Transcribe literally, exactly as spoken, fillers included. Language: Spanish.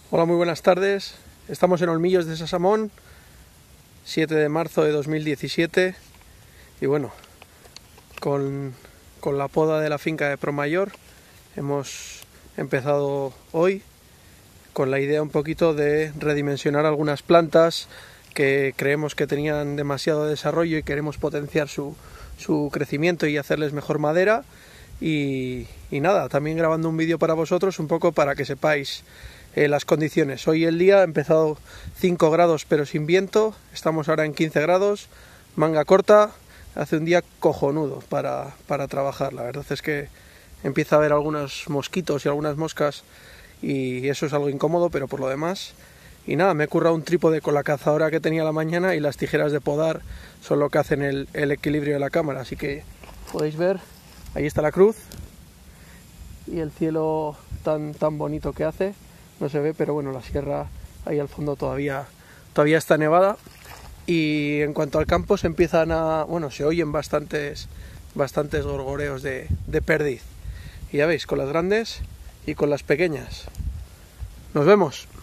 Hola, muy buenas tardes. Estamos en Olmillos de Sasamón, siete de marzo de dos mil diecisiete. Y bueno, con, con la poda de la finca de Promayor hemos empezado hoy con la idea un poquito de redimensionar algunas plantas que creemos que tenían demasiado desarrollo y queremos potenciar su, su crecimiento y hacerles mejor madera. Y, y nada, también grabando un vídeo para vosotros un poco para que sepáis eh, las condiciones. Hoy el día ha empezado cinco grados pero sin viento, estamos ahora en quince grados, manga corta, hace un día cojonudo para, para trabajar. La verdad es que empieza a haber algunos mosquitos y algunas moscas y eso es algo incómodo, pero por lo demás. Y nada, me he currado un trípode con la cazadora que tenía la mañana y las tijeras de podar son lo que hacen el, el equilibrio de la cámara, así que podéis ver, ahí está la cruz y el cielo tan, tan bonito que hace, no se ve, pero bueno, la sierra ahí al fondo todavía, todavía está nevada. Y en cuanto al campo se empiezan a, bueno, se oyen bastantes, bastantes gorgoreos de, de perdiz. Y ya veis, con las grandes y con las pequeñas. Nos vemos.